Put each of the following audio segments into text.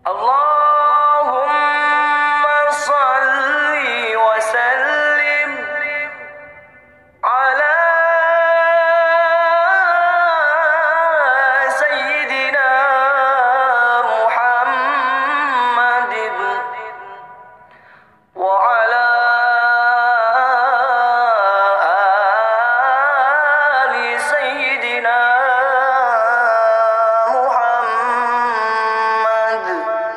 Allahumma salli wa sallim ala Sayyidina Muhammadin wa ala ali Sayyidina Muhammad.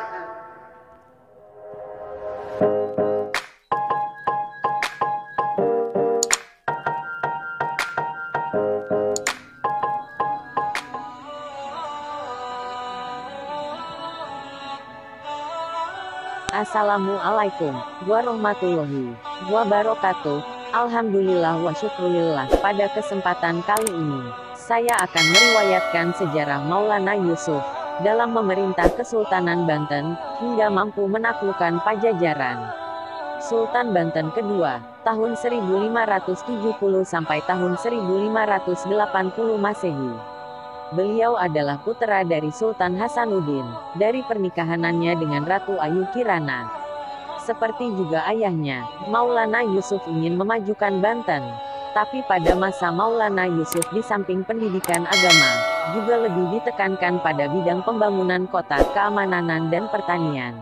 Assalamualaikum warahmatullahi wabarakatuh. Alhamdulillah wa syukurillah. Pada kesempatan kali ini, saya akan meriwayatkan sejarah Maulana Yusuf dalam memerintah Kesultanan Banten hingga mampu menaklukkan Pajajaran. Sultan Banten kedua, tahun 1570 sampai tahun 1580 Masehi. Beliau adalah putra dari Sultan Hasanuddin, dari pernikahanannya dengan Ratu Ayu Kirana. Seperti juga ayahnya, Maulana Yusuf ingin memajukan Banten. Tapi pada masa Maulana Yusuf di samping pendidikan agama, juga lebih ditekankan pada bidang pembangunan kota, keamanan dan pertanian.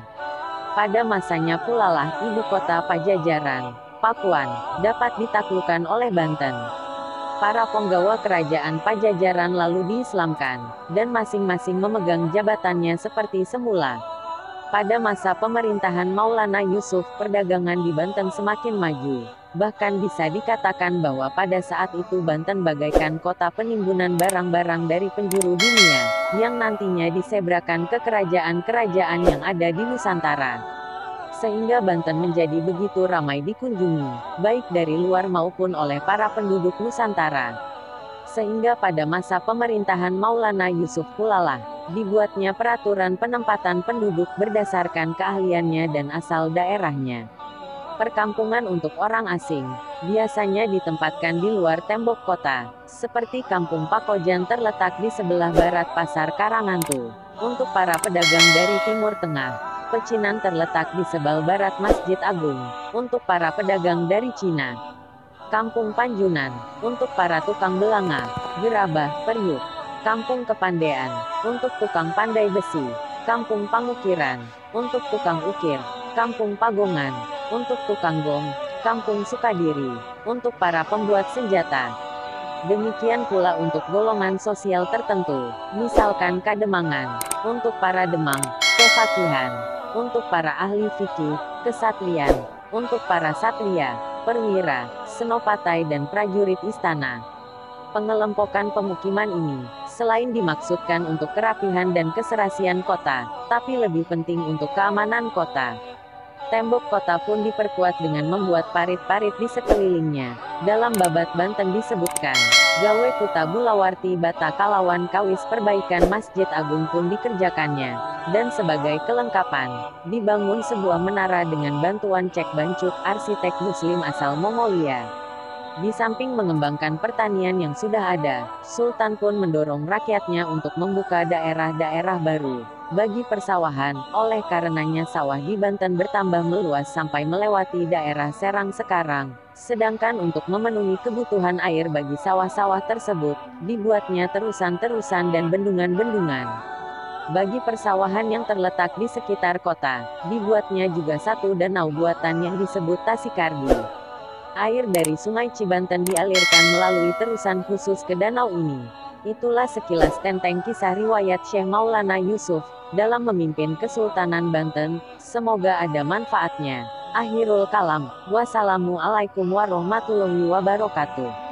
Pada masanya pula lah ibu kota Pajajaran, Pakuan, dapat ditaklukkan oleh Banten. Para penggawa kerajaan Pajajaran lalu diislamkan, dan masing-masing memegang jabatannya seperti semula. Pada masa pemerintahan Maulana Yusuf, perdagangan di Banten semakin maju. Bahkan bisa dikatakan bahwa pada saat itu Banten bagaikan kota penimbunan barang-barang dari penjuru dunia, yang nantinya disebrakan ke kerajaan-kerajaan yang ada di Nusantara. Sehingga Banten menjadi begitu ramai dikunjungi, baik dari luar maupun oleh para penduduk Nusantara. Sehingga pada masa pemerintahan Maulana Yusuf pula lah, dibuatnya peraturan penempatan penduduk berdasarkan keahliannya dan asal daerahnya. Perkampungan untuk orang asing, biasanya ditempatkan di luar tembok kota, seperti Kampung Pakojan terletak di sebelah barat Pasar Karangantu. Untuk para pedagang dari Timur Tengah, Pecinan terletak di sebelah barat Masjid Agung, untuk para pedagang dari Cina. Kampung Panjunan, untuk para tukang belanga, gerabah, periuk. Kampung Kepandean, untuk tukang pandai besi. Kampung Pangukiran, untuk tukang ukir. Kampung Pagongan, untuk tukang gong. Kampung Sukadiri, untuk para pembuat senjata. Demikian pula untuk golongan sosial tertentu, misalkan Kademangan, untuk para demang, kefakihan. Untuk para ahli fikih, kesatrian, untuk para satria, perwira, senopatai dan prajurit istana. Pengelompokan pemukiman ini, selain dimaksudkan untuk kerapihan dan keserasian kota, tapi lebih penting untuk keamanan kota. Tembok kota pun diperkuat dengan membuat parit-parit di sekelilingnya. Dalam Babat Banten disebutkan, gawe kuta bulawarti bata kalawan kawis perbaikan Masjid Agung pun dikerjakannya. Dan sebagai kelengkapan, dibangun sebuah menara dengan bantuan Cek Bancuk, arsitek Muslim asal Mongolia. Di samping mengembangkan pertanian yang sudah ada, Sultan pun mendorong rakyatnya untuk membuka daerah-daerah baru bagi persawahan. Oleh karenanya sawah di Banten bertambah meluas sampai melewati daerah Serang sekarang. Sedangkan untuk memenuhi kebutuhan air bagi sawah-sawah tersebut, dibuatnya terusan-terusan dan bendungan-bendungan. Bagi persawahan yang terletak di sekitar kota, dibuatnya juga satu danau buatan yang disebut Tasikardi. Air dari Sungai Cibanten dialirkan melalui terusan khusus ke danau ini. Itulah sekilas tenteng kisah riwayat Syekh Maulana Yusuf dalam memimpin Kesultanan Banten. Semoga ada manfaatnya. Akhirul kalam. Wassalamualaikum warahmatullahi wabarakatuh.